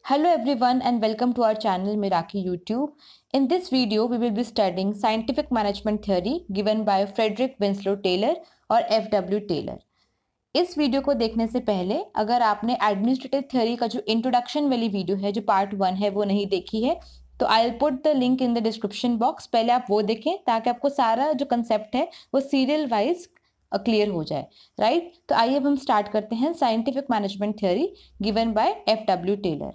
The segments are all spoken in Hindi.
Hello everyone and welcome to our channel Meraki YouTube. In this video, we will be studying scientific management theory given by Frederick Winslow Taylor और FW Taylor. इस वीडियो को देखने से पहले अगर आपने एडमिनिस्ट्रेटिव थ्योरी का जो इंट्रोडक्शन वाली वीडियो है जो पार्ट 1 है वो नहीं देखी है तो I will put the link in the description box. पहले आप वो देखें ताकि आपको सारा जो कंसेप्ट है वो सीरियल वाइज क्लियर हो जाए. राइट तो आइए अब हम स्टार्ट करते हैं scientific management theory given by FW Taylor.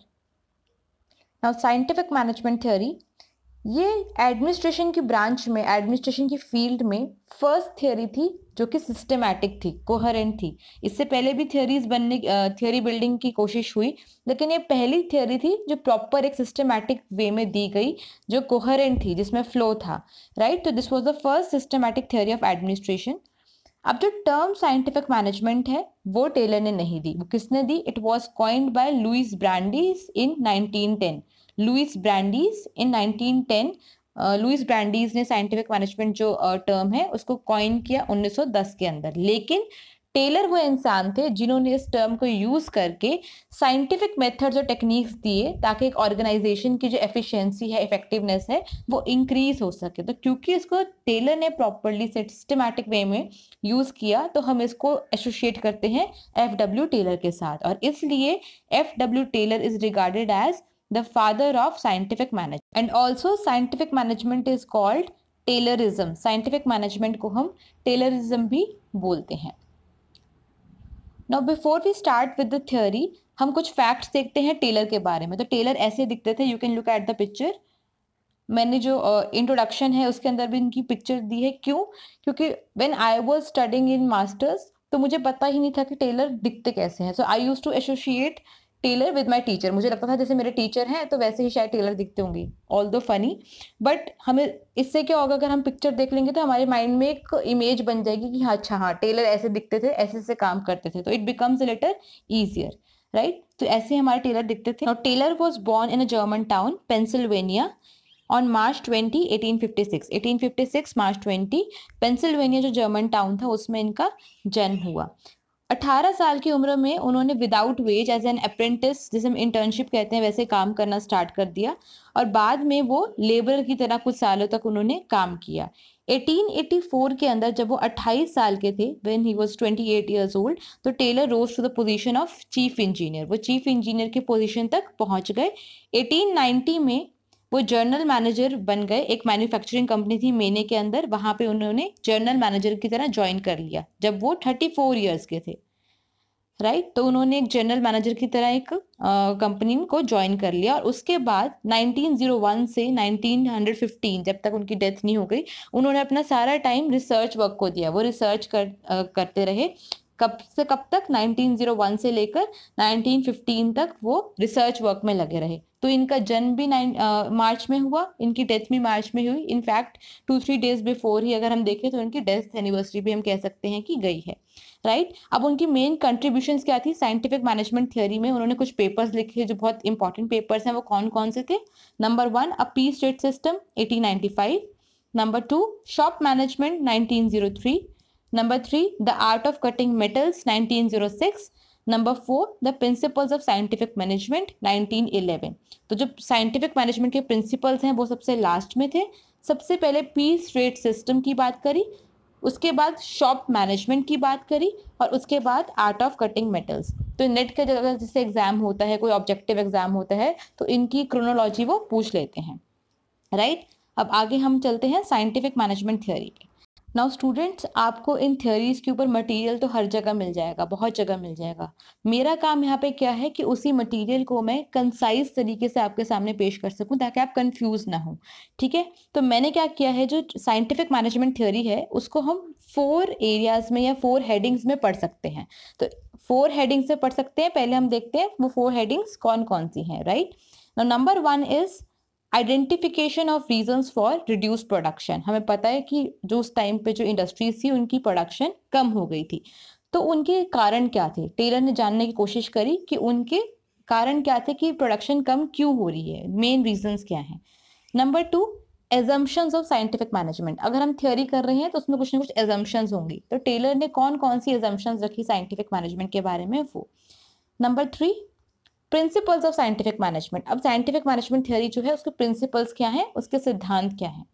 Now scientific management theory ये एडमिनिस्ट्रेशन की ब्रांच में एडमिनिस्ट्रेशन की फील्ड में फर्स्ट थ्योरी थी जो कि सिस्टमैटिक थी, कोहेरेंट थी. इससे पहले भी थ्योरी बिल्डिंग की कोशिश हुई लेकिन ये पहली थ्योरी थी जो प्रॉपर एक सिस्टमैटिक वे में दी गई, जो कोहेरेंट थी, जिसमें फ्लो था. राइट तो this was the first systematic theory of administration. अब जो टर्म साइंटिफिक मैनेजमेंट है वो टेलर ने नहीं दी. वो किसने दी? It was coined by Louis Brandeis in 1910. Louis Brandeis in 1910 Louis Brandeis ने साइंटिफिक मैनेजमेंट जो टर्म है उसको कॉइन किया 1910 के अंदर. लेकिन टेलर वो इंसान थे जिन्होंने इस टर्म को यूज करके साइंटिफिक मेथड्स और टेक्निक्स दिए ताकि एक ऑर्गेनाइजेशन की जो एफिशिएंसी है, इफेक्टिवनेस है, वो इंक्रीज हो सके. तो क्योंकि इसको टेलर ने प्रॉपरली सिस्टमैटिक वे में यूज किया तो हम इसको एसोसिएट करते हैं FW टेलर के साथ, और इसलिए FW Taylor is regarded as the father of scientific management. And also scientific management is called Taylorism. Scientific management को हम Taylorism भी बोलते हैं. Now before we start with the theory, हम कुछ facts देखते हैं टेलर के बारे में. तो टेलर ऐसे दिखते थे. You can look at the picture. मैंने जो इंट्रोडक्शन है उसके अंदर भी इनकी पिक्चर दी है. क्यों? क्योंकि when I was studying in masters तो मुझे पता ही नहीं था कि टेलर दिखते कैसे हैं. So I used to associate Taylor with my teacher. मुझे लगता था जैसे मेरे टीचर हैं तो वैसे ही शायद टेलर दिखते होंगे, ऑल दो फनी. बट हमें इससे क्या होगा, अगर हम पिक्चर देख लेंगे तो हमारे माइंड में एक इमेज बन जाएगी कि हाँ अच्छा हाँ टेलर ऐसे दिखते थे, ऐसे से काम करते थे, तो it becomes a little easier. Right तो ऐसे हमारे टेलर दिखते थे. Taylor was born in a German town Pennsylvania on March 20, 1856. 1856 March 20 Pennsylvania जो जर्मन टाउन था उसमें इनका जन्म हुआ. 18 साल की उम्र में उन्होंने without wage as an apprentice, जिसे हम इंटर्नशिप कहते हैं, वैसे काम करना स्टार्ट कर दिया और बाद में वो लेबर की तरह कुछ सालों तक उन्होंने काम किया. 1884 के अंदर जब वो 28 साल के थे, when he was 28 years old, तो Taylor rose to the position of chief engineer. वो चीफ इंजीनियर की पोजीशन तक पहुंच गए. 1890 में वो जर्नल मैनेजर बन गए. एक मैन्युफैक्चरिंग कंपनी थी मेने के अंदर, वहां पे उन्होंने जर्नल मैनेजर की तरह ज्वाइन कर लिया जब वो 34 इयर्स के थे. राइट तो उन्होंने एक जनरल मैनेजर की तरह एक कंपनी को ज्वाइन कर लिया और उसके बाद 1901 से 1915 जब तक उनकी डेथ नहीं हो गई उन्होंने अपना सारा टाइम रिसर्च वर्क को दिया. वो रिसर्च करते रहे. कब से कब तक? 1901 से लेकर 1915 तक वो रिसर्च वर्क में लगे रहे. तो इनका जन्म भी मार्च में हुआ, इनकी डेथ भी मार्च में हुई. इनफैक्ट 2-3 डेज बिफोर ही अगर हम देखें तो इनकी डेथ एनिवर्सरी भी हम कह सकते हैं कि गई है. राइट अब उनकी मेन कंट्रीब्यूशंस क्या थी साइंटिफिक मैनेजमेंट थ्योरी में? उन्होंने कुछ पेपर्स लिखे जो बहुत इंपॉर्टेंट पेपर्स हैं. वो कौन कौन से थे? Number 1 a piece rate system 1895. Number 2 shop management 1903. Number 3 the art of cutting metals 1906. Number 4 the principles of scientific management 1911. तो जो साइंटिफिक मैनेजमेंट के प्रिंसिपल्स हैं वो सबसे लास्ट में थे. सबसे पहले पीस रेट सिस्टम की बात करी, उसके बाद शॉप मैनेजमेंट की बात करी और उसके बाद आर्ट ऑफ कटिंग मेटल्स. तो नेट का अगर जैसे एग्जाम होता है, कोई ऑब्जेक्टिव एग्जाम होता है तो इनकी क्रोनोलॉजी वो पूछ लेते हैं. राइट अब आगे हम चलते हैं साइंटिफिक मैनेजमेंट थ्योरी पे. नाउ स्टूडेंट्स आपको इन थ्योरीज के ऊपर मटेरियल तो हर जगह मिल जाएगा, बहुत जगह मिल जाएगा. मेरा काम यहाँ पे क्या है कि उसी मटेरियल को मैं कंसाइज तरीके से आपके सामने पेश कर सकूं ताकि आप कंफ्यूज ना हो. ठीक है तो मैंने क्या किया है, जो साइंटिफिक मैनेजमेंट थ्योरी है उसको हम 4 एरियाज में या 4 हेडिंग्स में पढ़ सकते हैं. तो 4 हेडिंग्स में पढ़ सकते हैं. पहले हम देखते हैं वो 4 हेडिंग्स कौन कौन सी हैं. Right number 1 is identification of reasons for reduce production. हमें पता है कि जो उस टाइम पे जो इंडस्ट्रीज थी उनकी प्रोडक्शन कम हो गई थी, तो उनके कारण क्या थे? टेलर ने जानने की कोशिश करी कि उनके कारण क्या थे, कि प्रोडक्शन कम क्यों हो रही है, मेन रीजंस क्या हैं. Number 2 assumptions of scientific management. अगर हम थ्योरी कर रहे हैं तो उसमें कुछ ना कुछ एजम्पशंस होंगी, तो टेलर ने कौन कौन सी एजम्पशंस रखी साइंटिफिक मैनेजमेंट के बारे में वो. Number 3 principles of scientific management. अब साइंटिफिक मैनेजमेंट थ्योरी जो है उसके प्रिंसिपल्स क्या हैं, उसके सिद्धांत क्या हैं।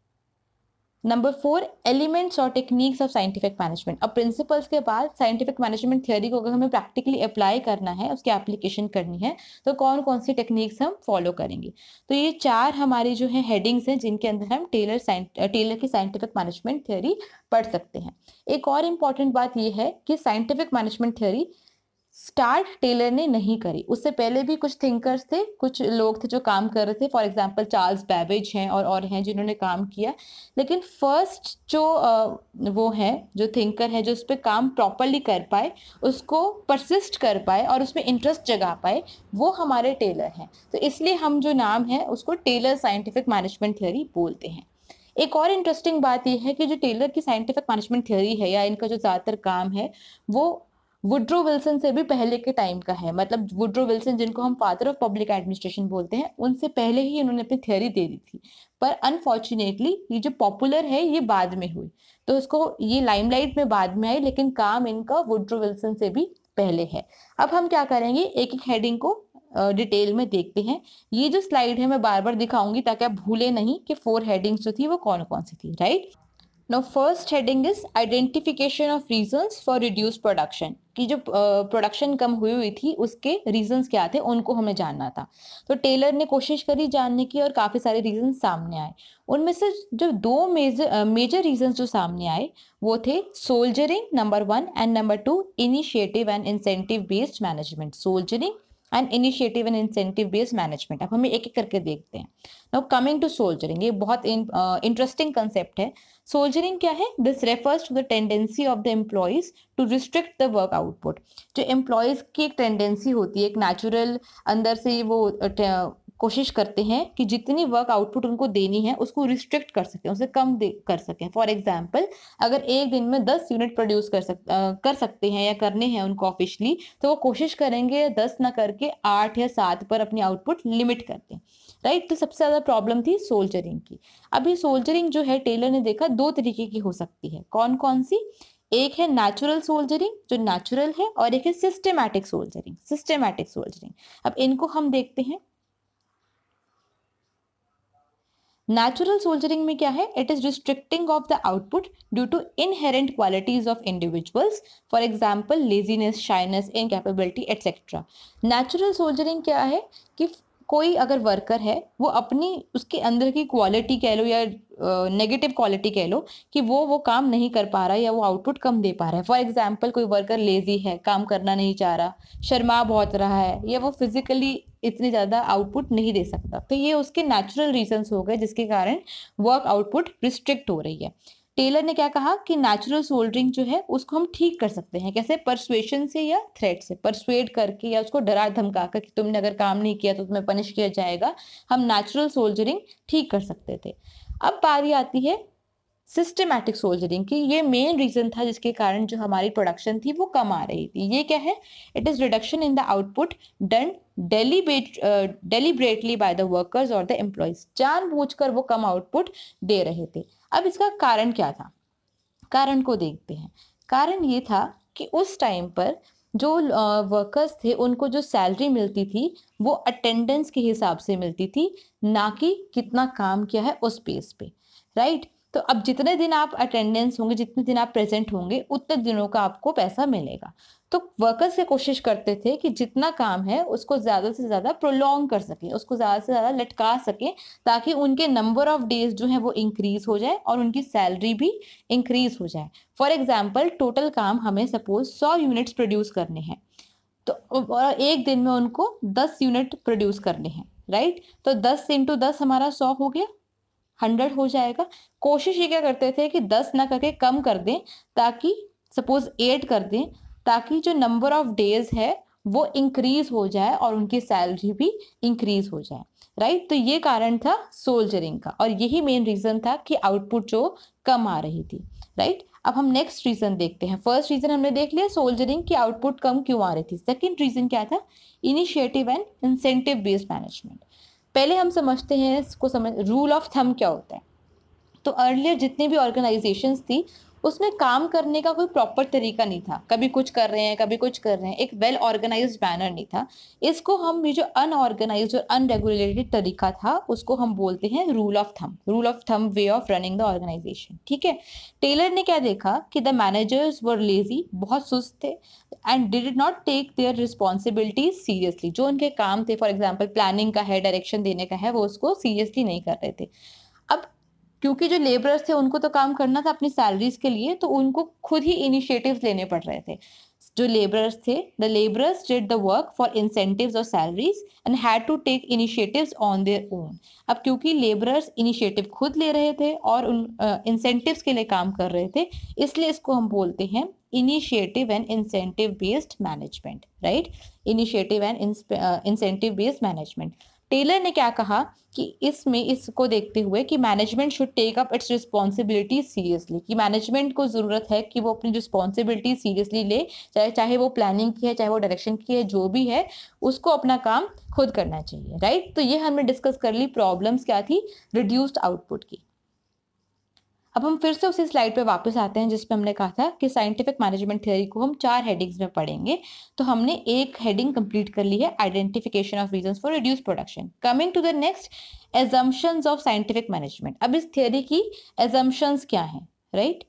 नंबर 4, एलिमेंट्स और टेक्निक्स ऑफ साइंटिफिक मैनेजमेंट। अब प्रिंसिपल्स के बाद साइंटिफिक मैनेजमेंट थ्योरी को अगर हमें प्रैक्टिकली अप्लाई करना है, उसकी एप्लीकेशन करनी है, तो कौन कौन सी टेक्निक्स हम फॉलो करेंगे। तो ये 4 हमारी जो है हेडिंग्स हैं जिनके अंदर हम टेलर की साइंटिफिक मैनेजमेंट थ्योरी पढ़ सकते हैं। एक और इम्पॉर्टेंट बात यह है कि scientific management theory start Taylor ने नहीं करी, उससे पहले भी कुछ थिंकर्स थे, कुछ लोग थे जो काम कर रहे थे। फॉर एग्जांपल चार्ल्स बैबेज हैं और हैं जिन्होंने काम किया, लेकिन फर्स्ट जो वो है जो थिंकर है जो उस पर काम प्रॉपरली कर पाए, उसको परसिस्ट कर पाए और उसमें इंटरेस्ट जगा पाए, वो हमारे टेलर हैं। तो इसलिए हम जो नाम है उसको टेलर साइंटिफिक मैनेजमेंट थ्योरी बोलते हैं। एक और इंटरेस्टिंग बात यह है कि जो टेलर की साइंटिफिक मैनेजमेंट थ्योरी है या इनका जो ज़्यादातर काम है वो वुड्रो विल्सन से भी पहले के टाइम का है। मतलब वुड्रो विल्सन जिनको हम फादर ऑफ पब्लिक एडमिनिस्ट्रेशन बोलते हैं, उनसे पहले ही इन्होंने अपनी थ्योरी दे दी थी। पर अनफॉर्चुनेटली ये जो पॉपुलर है ये बाद में हुई, तो इसको ये लाइमलाइट में बाद में आई, लेकिन काम इनका वुड्रो विल्सन से भी पहले है। अब हम क्या करेंगे, एक एक हेडिंग को डिटेल में देखते हैं। ये जो स्लाइड है मैं बार बार दिखाऊंगी ताकि आप भूले नहीं कि 4 हेडिंग्स जो थी वो कौन कौन सी थी, right. Now first heading is identification of reasons for reduced production, कि जो प्रोडक्शन कम हुई थी उसके रीजंस क्या थे उनको हमें जानना था। तो टेलर ने कोशिश करी जानने की और काफ़ी सारे रीजंस सामने आए। उनमें से जो 2 मेजर रीजंस जो सामने आए वो थे soldiering number 1 and number 2 initiative and incentive based management. Soldiering and initiative and incentive based management. अब हमें एक एक करके देखते हैं। नाउ कमिंग टू सोल्जरिंग, ये बहुत इंटरेस्टिंग कंसेप्ट है। सोल्जरिंग क्या है? This refers to the tendency of the employees to restrict the work output. जो एम्प्लॉयज की एक टेंडेंसी होती है, एक नेचुरल अंदर से वो कोशिश करते हैं कि जितनी वर्क आउटपुट उनको देनी है उसको रिस्ट्रिक्ट कर सकें, उसे कम कर सकें। फॉर एग्जांपल अगर एक दिन में 10 यूनिट प्रोड्यूस कर सकते हैं या करने हैं उनको ऑफिशियली, तो वो कोशिश करेंगे 10 ना करके 8 या 7 पर अपनी आउटपुट लिमिट कर दें, राइट। तो सबसे ज़्यादा प्रॉब्लम थी सोल्जरिंग की। अभी सोल्जरिंग जो है टेलर ने देखा 2 तरीके की हो सकती है। कौन कौन सी? एक है नेचुरल सोल्जरिंग जो नेचुरल है, और एक है सिस्टमैटिक सोल्जरिंग। सिस्टमैटिक सोल्जरिंग, अब इनको हम देखते हैं। नेचुरल सोल्जरिंग में क्या है? It is restricting of the output due to inherent qualities of individuals, for example laziness, shyness, incapability etcetera. Natural soldiering क्या है कि कोई अगर वर्कर है वो अपनी उसके अंदर की क्वालिटी कह लो या नेगेटिव क्वालिटी कह लो कि वो काम नहीं कर पा रहा है या वो आउटपुट कम दे पा रहा है। फॉर एग्जांपल कोई वर्कर लेजी है, काम करना नहीं चाह रहा, शर्मा बहुत रहा है, या वो फिजिकली इतनी ज़्यादा आउटपुट नहीं दे सकता, तो ये उसके नेचुरल रीजंस हो गए जिसके कारण वर्क आउटपुट रिस्ट्रिक्ट हो रही है। टेलर ने क्या कहा कि नेचुरल सोल्डरिंग जो है उसको हम ठीक कर सकते हैं। कैसे? परसुएशन से या थ्रेट से, परसुएड करके या उसको डरा धमका कर कि तुमने अगर काम नहीं किया तो तुम्हें पनिश किया जाएगा, हम नेचुरल सोल्जरिंग ठीक कर सकते थे। अब बारी आती है सिस्टमैटिक सोल्जरिंग की। ये मेन रीजन था जिसके कारण जो हमारी प्रोडक्शन थी वो कम आ रही थी। ये क्या है? It is reduction in the output done deliberately by the workers और द एम्प्लॉयज। जानबूझकर वो कम आउटपुट दे रहे थे। अब इसका कारण क्या था? कारण को देखते हैं। कारण ये था कि उस टाइम पर जो वर्कर्स थे उनको जो सैलरी मिलती थी वो अटेंडेंस के हिसाब से मिलती थी, ना कि कितना काम किया है उस बेस पे, राइट। तो अब जितने दिन आप अटेंडेंस होंगे, जितने दिन आप प्रेजेंट होंगे, उतने दिनों का आपको पैसा मिलेगा। तो वर्कर्स ये कोशिश करते थे कि जितना काम है उसको ज़्यादा से ज़्यादा प्रोलॉन्ग कर सकें, उसको ज़्यादा से ज़्यादा लटका सकें, ताकि उनके नंबर ऑफ डेज जो है वो इंक्रीज हो जाए और उनकी सैलरी भी इंक्रीज हो जाए। फॉर एग्जाम्पल टोटल काम हमें सपोज 100 यूनिट्स प्रोड्यूस करने हैं, तो एक दिन में उनको 10 यूनिट प्रोड्यूस करने हैं, राइट। तो 10 × 10 हमारा 100 हो गया, 100 हो जाएगा। कोशिश ये क्या करते थे कि 10 ना करके कम कर दें, ताकि सपोज 8 कर दें, ताकि जो नंबर ऑफ डेज है वो इंक्रीज हो जाए और उनकी सैलरी भी इंक्रीज हो जाए, राइट। तो ये कारण था सोल्जरिंग का, और यही मेन रीजन था कि आउटपुट जो कम आ रही थी, राइट। अब हम नेक्स्ट रीजन देखते हैं। फर्स्ट रीजन हमने देख लिया सोल्जरिंग की आउटपुट कम क्यों आ रही थी। सेकेंड रीजन क्या था? Initiative and incentive based management. पहले हम समझते हैं इसको, रूल ऑफ थंब क्या होता है। तो अर्लियर जितनी भी ऑर्गेनाइजेशंस थी उसमें काम करने का कोई प्रॉपर तरीका नहीं था, कभी कुछ कर रहे हैं कभी कुछ कर रहे हैं, एक वेल ऑर्गेनाइज्ड मैनर नहीं था। इसको हम, ये जो अनऑर्गेनाइज्ड और अनरेगुलेटेड तरीका था, उसको हम बोलते हैं rule of thumb way of running the organization. ठीक है, टेलर ने क्या देखा कि द मैनेजर्स वर लेजी, बहुत सुस्त थे, and did not take their responsibilities seriously. जो उनके काम थे, फॉर एग्जाम्पल प्लानिंग का है, डायरेक्शन देने का है, वो उसको सीरियसली नहीं कर रहे थे। अब क्योंकि जो लेबरर्स थे उनको तो काम करना था अपनी सैलरीज के लिए, तो उनको खुद ही इनिशिएटिव्स लेने पड़ रहे थे। जो लेबरर्स थे, the labourers did the work for incentives और salaries and had to take initiatives on their own. अब क्योंकि लेबरर्स इनिशिएटिव खुद ले रहे थे और उन इंसेंटिव्स के लिए काम कर रहे थे, इसलिए इसको हम बोलते हैं initiative and incentive based management, right. Initiative and incentive based management. Taylor ने क्या कहा कि इसमें इसको देखते हुए कि management should take up its responsibility seriously, कि मैनेजमेंट को जरूरत है कि वो अपनी रिस्पॉन्सिबिलिटी सीरियसली ले, चाहे वो प्लानिंग की है, चाहे वो डायरेक्शन की है, जो भी है उसको अपना काम खुद करना चाहिए, राइट। तो ये हमने डिस्कस कर ली प्रॉब्लम्स क्या थी रिड्यूस्ड आउटपुट की। अब हम फिर से उसी स्लाइड पे वापस आते हैं जिसपे हमने कहा था कि साइंटिफिक मैनेजमेंट थ्योरी को हम 4 हेडिंग्स में पढ़ेंगे। तो हमने एक हेडिंग कंप्लीट कर ली है, identification of reasons for reduce production. Coming to the next, assumptions of scientific management. अब इस थ्योरी की एजम्पशंस क्या हैं, राइट।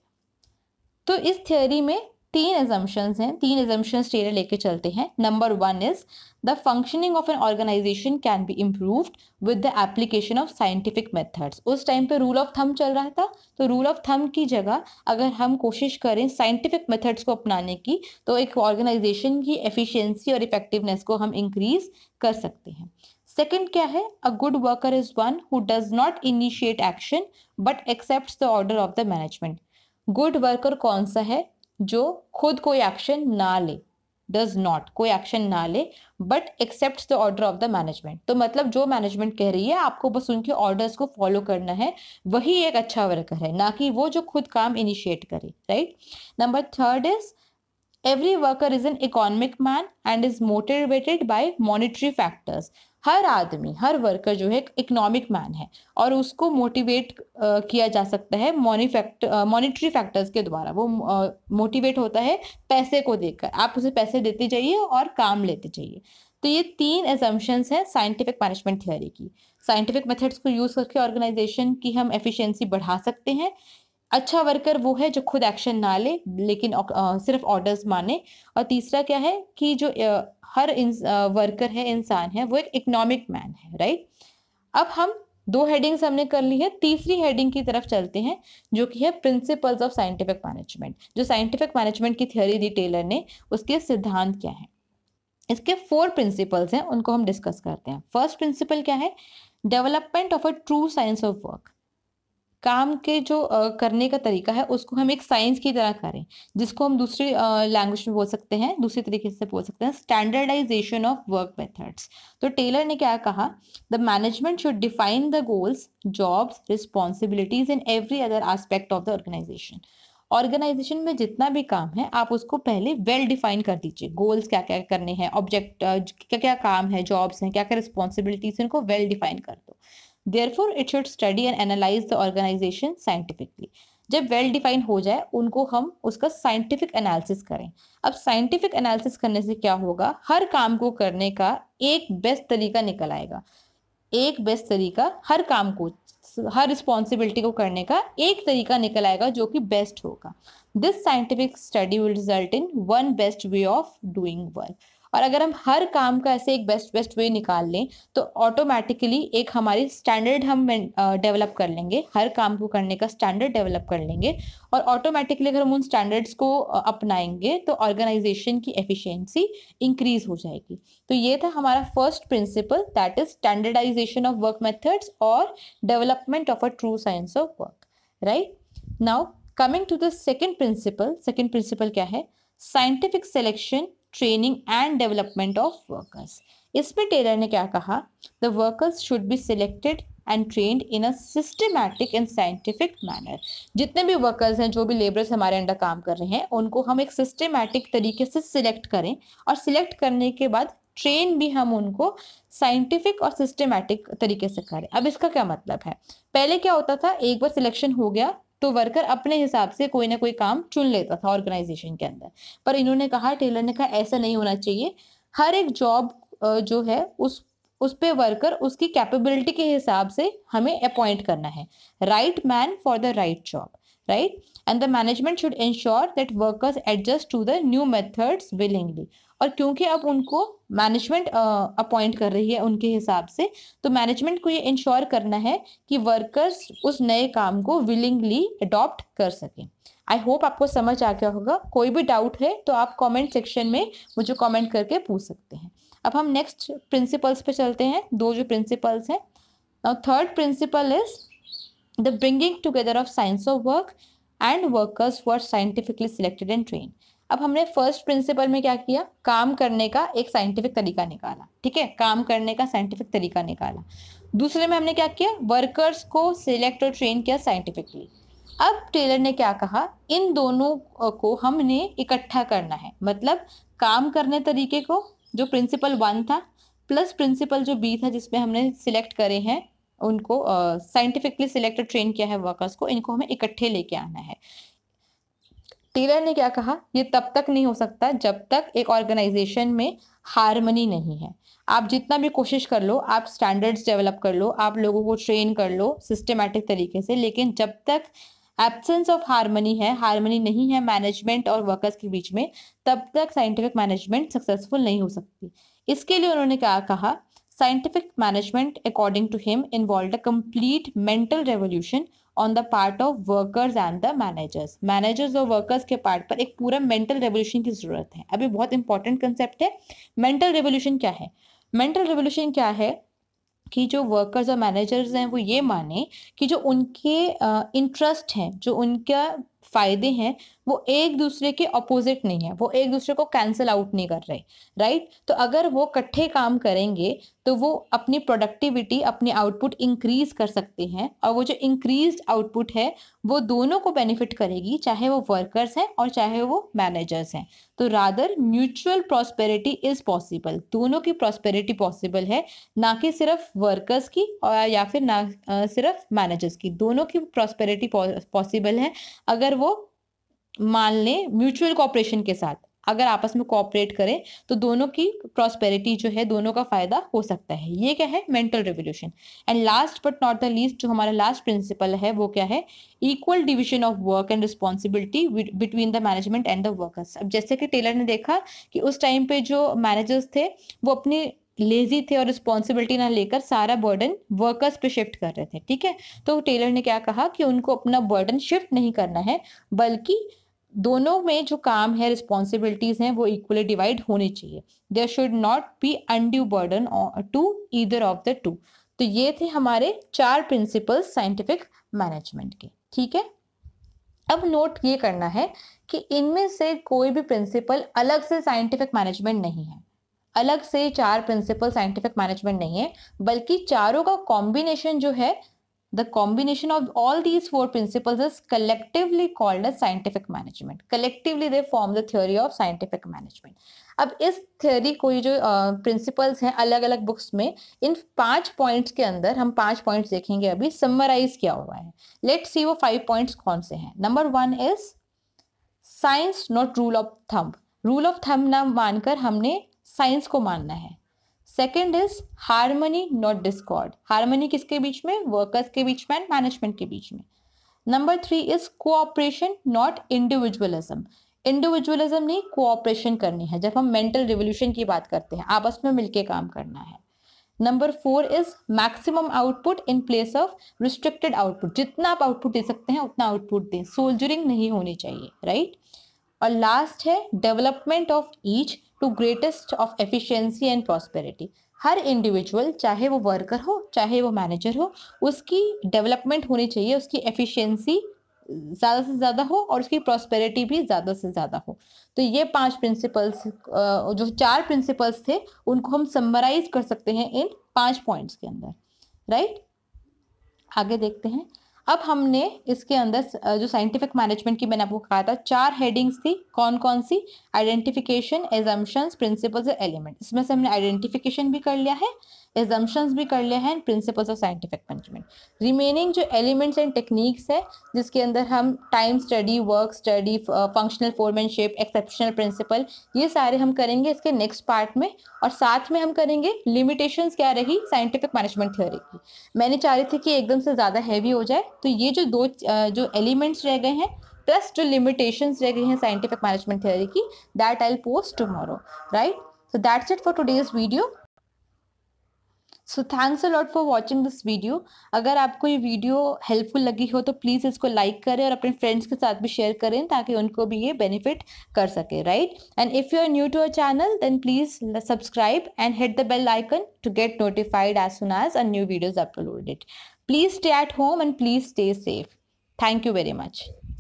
तो इस थ्योरी में 3 एजम्पशंस हैं, 3 एजम्पशंस टेलर लेके चलते हैं। Number 1 is the functioning of an organization can be improved with the application of scientific methods. उस टाइम पे रूल ऑफ थंब चल रहा था, तो रूल ऑफ थंब की जगह अगर हम कोशिश करें साइंटिफिक मेथड्स को अपनाने की, तो एक ऑर्गेनाइजेशन की एफिशिएंसी और इफेक्टिवनेस को हम इंक्रीज कर सकते हैं। सेकंड क्या है, a good worker is one who does not initiate action but accepts the order of the management. Good worker कौन सा है, जो खुद कोई एक्शन ना ले, डज नॉट कोई एक्शन ना ले, but accepts the order of the management. तो मतलब जो मैनेजमेंट कह रही है आपको बस उनके ऑर्डर्स को फॉलो करना है, वही एक अच्छा वर्कर है, ना कि वो जो खुद काम इनिशिएट करे, right. Number 3 is every worker is an economic man and is motivated by monetary factors. हर आदमी, हर वर्कर जो है इकोनॉमिक मैन है और उसको मोटिवेट किया जा सकता है मॉनिटरी फैक्टर्स के द्वारा। वो मोटिवेट होता है पैसे को देखकर, आप उसे पैसे देते जाइए और काम लेते जाइए। तो ये 3 एजम्पशंस हैं साइंटिफिक मैनेजमेंट थ्योरी की। साइंटिफिक मेथड्स को यूज करके ऑर्गेनाइजेशन की हम एफिशिएंसी बढ़ा सकते हैं। अच्छा वर्कर वो है जो खुद एक्शन ना ले लेकिन सिर्फ ऑर्डर्स माने। और तीसरा क्या है कि जो हर वर्कर है, इंसान है, वो एक इकोनॉमिक मैन है, राइट। अब हम 2 हेडिंग्स हमने कर ली है, तीसरी हेडिंग की तरफ चलते हैं जो कि है प्रिंसिपल्स ऑफ साइंटिफिक मैनेजमेंट। जो साइंटिफिक मैनेजमेंट की थ्योरी दी टेलर ने, उसके सिद्धांत क्या है। इसके 4 प्रिंसिपल्स हैं, उनको हम डिस्कस करते हैं। फर्स्ट प्रिंसिपल क्या है, development of a true science of work. काम के जो करने का तरीका है उसको हम एक साइंस की तरह करें, जिसको हम दूसरी लैंग्वेज में बोल सकते हैं, दूसरी तरीके से बोल सकते हैं स्टैंडर्डाइजेशन ऑफ वर्क मेथड्स। तो टेलर ने क्या कहा, the management should define the goals, jobs, responsibilities in every other aspect of the organization. Organization में जितना भी काम है आप उसको पहले वेल डिफाइन कर दीजिए, गोल्स क्या क्या करने हैं, ऑब्जेक्ट क्या क्या काम है, जॉब्स हैं, क्या क्या रिस्पॉन्सिबिलिटीज, इनको वेल डिफाइन कर दो। Therefore, it should study and analyze the organization scientifically. जब वेल डिफाइन हो जाए उनको हम उसका साइंटिफिक एनालिसिस करें। अब साइंटिफिक एनालिसिस करने से क्या होगा, हर काम को करने का एक बेस्ट तरीका निकल आएगा। एक बेस्ट तरीका, हर काम को, हर रिस्पॉन्सिबिलिटी को करने का एक तरीका निकल आएगा जो कि बेस्ट होगा। This scientific study will result in one best way of doing work. और अगर हम हर काम का ऐसे एक बेस्ट वे निकाल लें तो ऑटोमेटिकली एक हमारी स्टैंडर्ड हम डेवलप कर लेंगे, हर काम को करने का स्टैंडर्ड डेवलप कर लेंगे। और ऑटोमेटिकली अगर हम उन स्टैंडर्ड्स को अपनाएंगे तो ऑर्गेनाइजेशन की एफिशिएंसी इंक्रीज हो जाएगी। तो ये था हमारा first principle, that is standardization of work methods और development of a true science of work, right. Now coming to the second principle क्या है, scientific selection, training and development of workers. इसमें टेलर ने क्या कहा, the workers should be selected and trained in a systematic and scientific manner. जितने भी वर्कर्स हैं, जो भी लेबरर्स हमारे अंडर काम कर रहे हैं, उनको हम एक सिस्टमैटिक तरीके से सिलेक्ट करें और सिलेक्ट करने के बाद ट्रेन भी हम उनको साइंटिफिक और सिस्टमैटिक तरीके से करें। अब इसका क्या मतलब है, पहले क्या होता था, एक बार सिलेक्शन हो गया तो वर्कर अपने हिसाब से कोई ना कोई काम चुन लेता था ऑर्गेनाइजेशन के अंदर। पर इन्होंने कहा, टेलर ने कहा ऐसा नहीं होना चाहिए। हर एक जॉब जो है उस पे वर्कर उसकी कैपेबिलिटी के हिसाब से हमें अपॉइंट करना है। Right man for the right job, right. And the management should ensure that workers adjust to the new methods willingly. और क्योंकि अब उनको मैनेजमेंट अपॉइंट कर रही है उनके हिसाब से, तो मैनेजमेंट को ये इंश्योर करना है कि वर्कर्स उस नए काम को विलिंगली अडॉप्ट कर सकें। आई होप आपको समझ आ गया होगा। कोई भी डाउट है तो आप कमेंट सेक्शन में मुझे कमेंट करके पूछ सकते हैं। अब हम नेक्स्ट प्रिंसिपल्स पे चलते हैं। दो जो प्रिंसिपल्स हैं, now third principle is the bringing together of science of work and workers who are scientifically selected and train. अब हमने फर्स्ट प्रिंसिपल में क्या किया, काम करने का एक साइंटिफिक तरीका निकाला, ठीक है, काम करने का साइंटिफिक तरीका निकाला। दूसरे में हमने क्या किया, वर्कर्स को सिलेक्ट और ट्रेन किया साइंटिफिकली। अब टेलर ने क्या कहा, इन दोनों को हमने इकट्ठा करना है। मतलब काम करने तरीके को, जो प्रिंसिपल 1 था, प्लस प्रिंसिपल जो B था जिसमें हमने सिलेक्ट करे हैं उनको, साइंटिफिकली सिलेक्ट और ट्रेन किया है वर्कर्स को, इनको हमें इकट्ठे लेके आना है। टेलर ने क्या कहा, ये तब तक नहीं हो सकता जब तक एक ऑर्गेनाइजेशन में हार्मनी नहीं है। आप जितना भी कोशिश कर लो, आप स्टैंडर्ड्स डेवलप कर लो, आप लोगों को ट्रेन कर लो सिस्टमैटिक तरीके से, लेकिन जब तक एब्सेंस ऑफ हार्मनी है, हार्मनी नहीं है मैनेजमेंट और वर्कर्स के बीच में, तब तक साइंटिफिक मैनेजमेंट सक्सेसफुल नहीं हो सकती। इसके लिए उन्होंने क्या कहा, scientific management according to him involved a complete mental revolution on the part of workers and the managers. Managers और वर्कर्स के पार्ट पर एक पूरा मेंटल रेवोल्यूशन की जरूरत है। अभी बहुत इंपॉर्टेंट कंसेप्ट है। मेंटल रेवोल्यूशन क्या है? मेंटल रेवोल्यूशन क्या है कि जो वर्कर्स और मैनेजर्स हैं वो ये माने कि जो उनके इंटरेस्ट हैं, जो उनका फायदे हैं, वो एक दूसरे के अपोजिट नहीं है, वो एक दूसरे को कैंसिल आउट नहीं कर रहे, राइट। तो अगर वो इकट्ठे काम करेंगे तो वो अपनी प्रोडक्टिविटी, अपनी आउटपुट इंक्रीज कर सकते हैं, और वो जो इंक्रीज्ड आउटपुट है वो दोनों को बेनिफिट करेगी, चाहे वो वर्कर्स हैं और चाहे वो मैनेजर्स हैं। तो rather mutual prosperity is possible, दोनों की प्रॉस्पेरिटी पॉसिबल है, ना कि सिर्फ वर्कर्स की और या फिर ना सिर्फ मैनेजर्स की, दोनों की प्रॉस्पेरिटी पॉसिबल है अगर वो मान लें म्यूचुअल कोऑपरेशन के साथ, अगर आपस में कोऑपरेट करें तो दोनों की प्रॉस्पेरिटी जो है, दोनों का फायदा हो सकता है। ये क्या है, mental revolution. And last but not the least, जो हमारा लास्ट प्रिंसिपल है वो क्या है, equal division of work and responsibility between the management and the workers. अब जैसे कि टेलर ने देखा कि उस टाइम पे जो मैनेजर्स थे वो अपनी लेजी थे और रिस्पॉन्सिबिलिटी ना लेकर सारा बर्डन वर्कर्स पे शिफ्ट कर रहे थे, ठीक है। तो टेलर ने क्या कहा कि उनको अपना बर्डन शिफ्ट नहीं करना है, बल्कि दोनों में जो काम है, रिस्पॉन्सिबिलिटीज हैं, वो इक्वली डिवाइड होनी चाहिए। There should not be undue burden to either of the two. तो ये थे हमारे 4 प्रिंसिपल्स साइंटिफिक मैनेजमेंट के, ठीक है। अब नोट ये करना है कि इनमें से कोई भी प्रिंसिपल अलग से साइंटिफिक मैनेजमेंट नहीं है, अलग से 4 प्रिंसिपल साइंटिफिक मैनेजमेंट नहीं है, बल्कि चारों का कॉम्बिनेशन जो है, the combination of all these 4 principles is collectively called as scientific management. Collectively they form the theory of scientific management. अब इस theory को, ये जो principles हैं अलग अलग बुक्स में, इन 5 पॉइंट्स के अंदर हम 5 पॉइंट्स देखेंगे, अभी समराइज किया हुआ है। लेट्स सी वो 5 पॉइंट्स कौन से हैं। Number 1 is science not rule of thumb. Rule of thumb ना मानकर हमने साइंस को मानना है। Second is harmony not discord. Harmony किसके बीच में, वर्कर्स के बीच में, मैनेजमेंट के बीच में। Number 3 is cooperation not individualism. Individualism नहीं, कोऑपरेशन करनी है। जब हम मेंटल रिवोल्यूशन की बात करते हैं, आपस में मिलकर काम करना है। Number 4 is maximum output in place of restricted output. जितना आप आउटपुट दे सकते हैं उतना आउटपुट दें, सोल्जरिंग नहीं होनी चाहिए, राइट। और लास्ट है development of each to greatest of efficiency and prosperity. हर इंडिविजुअल, चाहे वो वर्कर हो चाहे वो मैनेजर हो, उसकी डेवलपमेंट होनी चाहिए, उसकी एफिशिएंसी ज़्यादा से ज़्यादा हो और उसकी प्रॉस्पेरिटी भी ज़्यादा से ज़्यादा हो। तो ये 5 प्रिंसिपल्स, जो 4 प्रिंसिपल्स थे, उनको हम समराइज कर सकते हैं इन 5 पॉइंट्स के अंदर, राइट। आगे देखते हैं। अब हमने इसके अंदर जो साइंटिफिक मैनेजमेंट की मैंने आपको कहा था 4 हेडिंग्स थी, कौन कौन सी? आइडेंटिफिकेशन, एजम्पशंस, प्रिंसिपल्स और एलिमेंट। इसमें से हमने आइडेंटिफिकेशन भी कर लिया है, एजम्पशंस भी कर लिया है, principles of scientific management. Remaining जो एलिमेंट्स एंड टेक्निक्स है जिसके अंदर हम time study, work study, functional foremanship, exceptional principle, ये सारे हम करेंगे इसके नेक्स्ट पार्ट में। और साथ में हम करेंगे लिमिटेशंस क्या रही साइंटिफिक मैनेजमेंट थ्योरी की। मैंने चाह रही थी कि एकदम से ज़्यादा हैवी हो जाए, तो ये जो दो जो एलिमेंट्स रह गए हैं प्लस जो लिमिटेशंस रह गई हैं साइंटिफिक मैनेजमेंट थ्योरी की, that I will post tomorrow, right? So that's it for today's video. So thanks a lot for watching this video. अगर आपको ये वीडियो हेल्पफुल लगी हो तो प्लीज़ इसको लाइक करें और अपने फ्रेंड्स के साथ भी शेयर करें ताकि उनको भी ये बेनिफिट कर सके, right? And if you are new to our channel then please subscribe and hit the bell icon to get notified as soon as a new video is uploaded. Please stay at home and please stay safe. Thank you very much.